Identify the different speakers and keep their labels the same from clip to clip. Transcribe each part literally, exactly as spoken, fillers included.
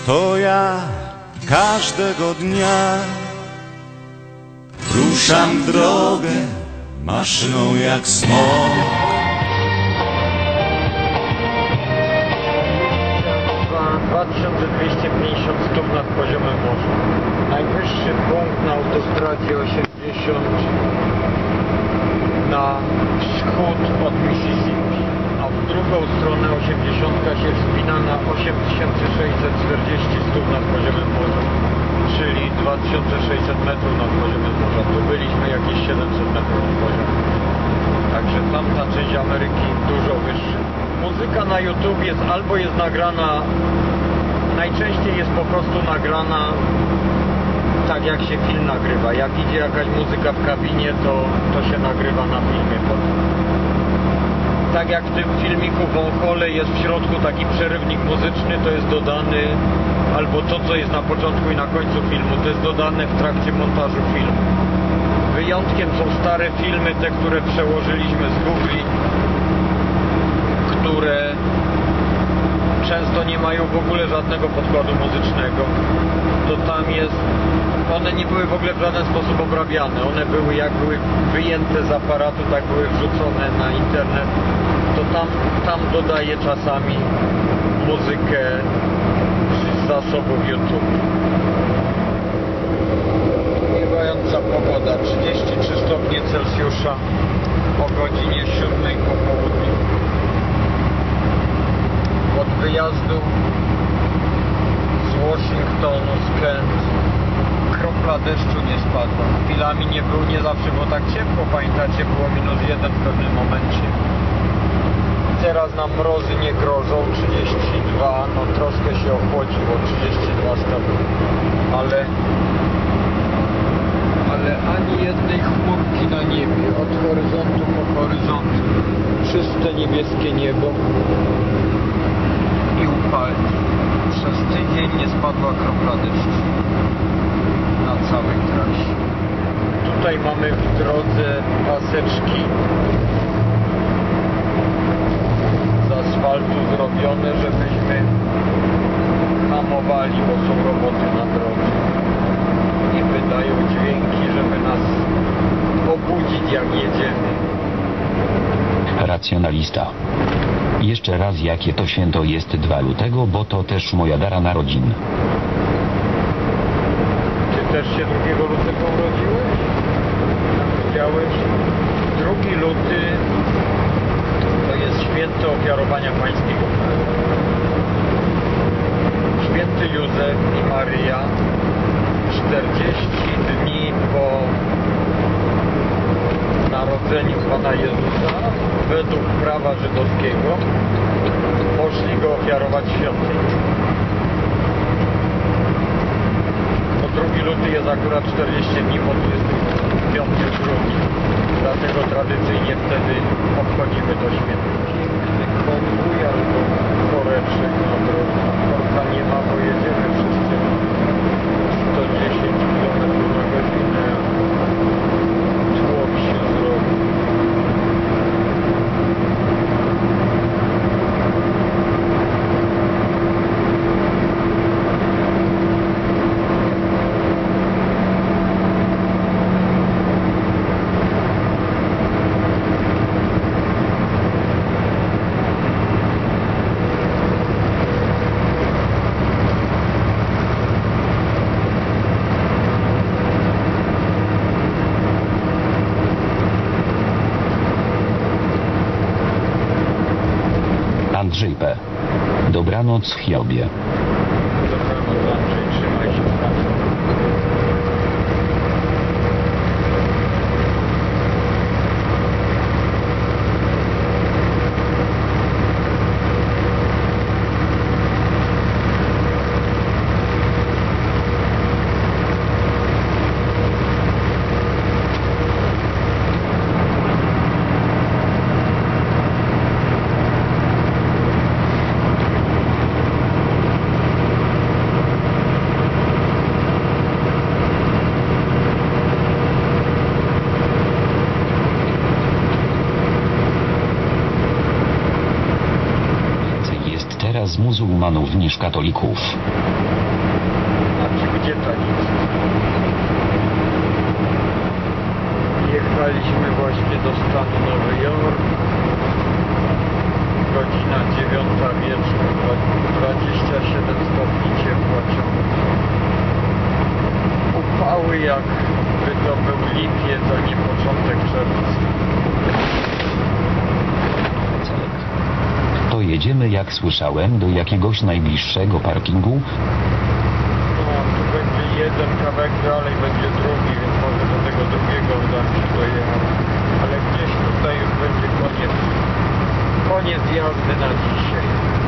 Speaker 1: to ja każdego dnia ruszam w drogę maszyną jak smok.
Speaker 2: dwa tysiące dwieście pięćdziesiąt stóp nad poziomem morza. Najwyższy punkt na autostradzie osiemdziesiąt na wschód od Mississippi, a w drugą stronę osiemdziesiątka się wspina na osiem tysięcy sześćset czterdzieści stóp nad poziomem morza, czyli dwa tysiące sześćset metrów nad poziomem morza. Tu byliśmy jakieś siedemset metrów nad poziomem. Także tamta część Ameryki dużo wyższa. Muzyka na YouTube jest albo jest nagrana, najczęściej jest po prostu nagrana tak jak się film nagrywa. Jak idzie jakaś muzyka w kabinie, to, to się nagrywa na filmie potem. Tak jak w tym filmiku Wąchole jest w środku taki przerywnik muzyczny, to jest dodany, albo to co jest na początku i na końcu filmu, to jest dodane w trakcie montażu filmu. Wyjątkiem są stare filmy, te które przełożyliśmy z Google, które często nie mają w ogóle żadnego podkładu muzycznego. To tam jest, one nie były w ogóle w żaden sposób obrabiane. One były jak były wyjęte z aparatu, tak były wrzucone na internet. To tam, tam dodaję czasami muzykę z zasobów YouTube. Miewająca pogoda, trzydzieści trzy stopnie Celsjusza o godzinie siódmej po południu. Od wyjazdu z Washingtonu, z Kent, kropla deszczu nie spadła. Chwilami nie było, nie zawsze było tak ciepło, pamiętacie, było minus jeden w pewnym momencie. Teraz nam mrozy nie grożą, trzydzieści dwa, no troszkę się ochłodziło, trzydzieści dwa stopnie, ale ale ani jednej chmurki na niebie, od horyzontu po horyzont, czyste niebieskie niebo i upalnie. Przez tydzień nie spadła kropla deszczu na całej trasie. Tutaj mamy w drodze paseczki z asfaltu zrobione, żebyśmy hamowali, bo są roboty na drodze i wydają dźwięki, żeby nas obudzić jak jedziemy.
Speaker 3: Racjonalista. Jeszcze raz, jakie to święto jest drugiego lutego, bo to też moja data narodzin.
Speaker 2: Ty też się drugiego lutego urodziłeś? Widziałeś? drugi luty to jest święto ofiarowania pańskiego. Święty Józef i Maryja czterdzieści dni po narodzeniu Pana Jezusa według prawa żydowskiego poszli go ofiarować w świątyni. Bo drugi luty jest akurat czterdzieści dni po dwudziestym piątym grudnia. Dlatego tradycyjnie wtedy obchodzimy to święto. Konwój albo koreczek na drodze. Korka nie ma, bo jedziemy wszyscy sto dziesięć kilometrów na godzinę. Tłok się zrobi.
Speaker 3: Andrzej P. Dobranoc, Hiobie.
Speaker 2: Dobranoc, Andrzej, trzymaj się w pracy.
Speaker 3: muzułmanów niż katolików.
Speaker 2: Znaczy, gdzie tak jest? Jechaliśmy właśnie do stanu Nowy Jork. Godzina dziewiąta wieczór, dwadzieścia siedem stopni ciepła ciągle. Upały jakby to był lipiec, a nie początek czerwca.
Speaker 3: To jedziemy, jak słyszałem, do jakiegoś najbliższego parkingu.
Speaker 2: No, tu będzie jeden kawałek dalej, będzie drugi, więc może do tego drugiego uda mi się dojechać. Ale gdzieś tutaj już będzie koniec, koniec jazdy na dzisiaj.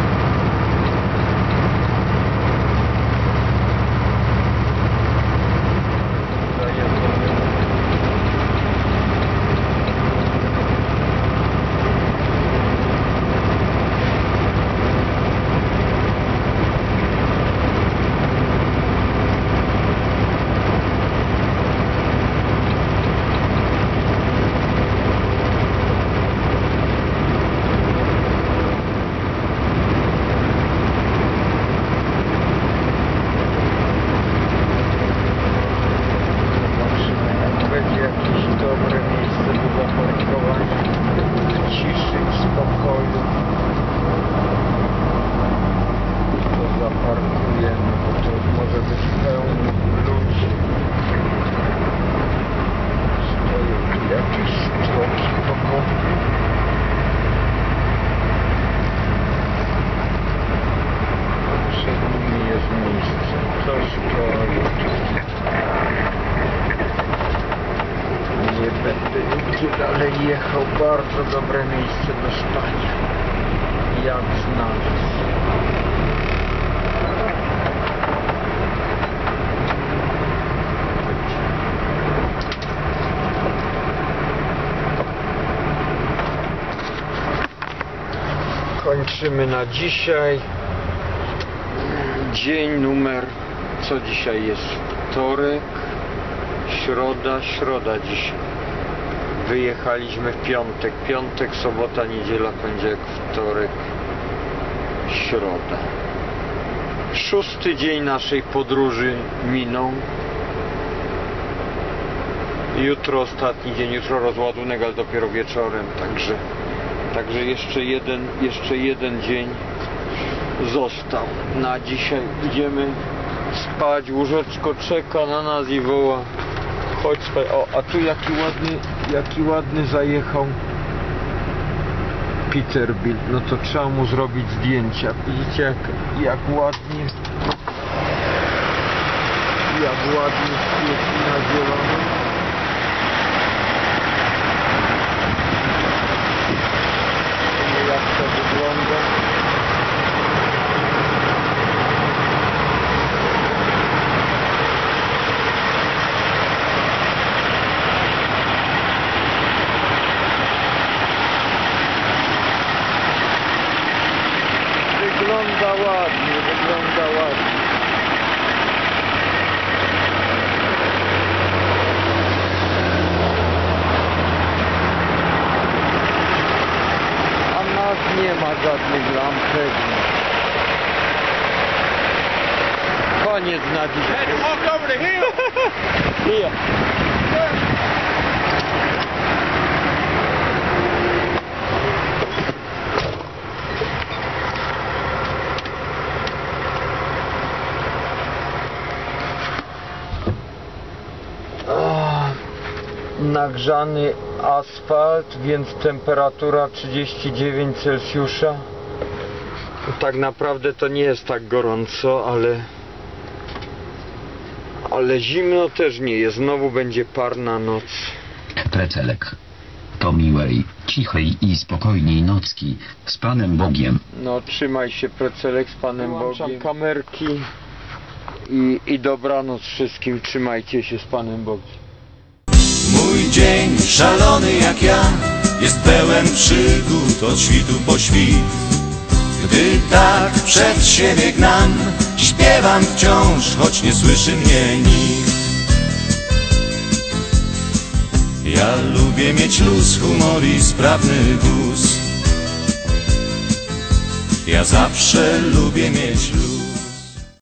Speaker 2: Dalej jechał, bardzo dobre miejsce do stania, jak znalazł. Kończymy na dzisiaj. Dzień numer, co dzisiaj jest? Wtorek, środa, środa dzisiaj. Wyjechaliśmy w piątek, piątek, sobota, niedziela, poniedziałek, wtorek, środa. Szósty dzień naszej podróży minął. Jutro ostatni dzień, jutro rozładunek, ale dopiero wieczorem, także, także jeszcze jeden, jeszcze jeden dzień został. Na dzisiaj idziemy spać, łóżeczko czeka na nas i woła: chodź spać. O, a tu jaki ładny, jaki ładny zajechał Peterbilt. No to trzeba mu zrobić zdjęcia. Widzicie jak, jak ładnie, jak ładnie świeci na zielono. Jak to wygląda. Wygląda ładnie, wygląda ładnie. A nas nie ma żadnych lamp pewnie. Koniec na dzisiaj.
Speaker 4: Walk over the hill.
Speaker 2: Here. Nagrzany asfalt, więc temperatura trzydzieści dziewięć Celsjusza. Tak naprawdę to nie jest tak gorąco, ale ale zimno też nie jest. Znowu będzie parna noc.
Speaker 3: Precelek. To miłej, cichej i spokojnej nocki z Panem Bogiem.
Speaker 2: No trzymaj się, Precelek, z Panem Bogiem. Kamerki i, i dobranoc wszystkim. Trzymajcie się, z Panem Bogiem.
Speaker 1: Mój dzień szalony jak ja jest pełen przygód od świtu po świt. Gdy tak przed siebie gnam, śpiewam wciąż, choć nie słyszy mnie nikt. Ja lubię mieć luz, humor i sprawny wóz. Ja zawsze lubię mieć luz.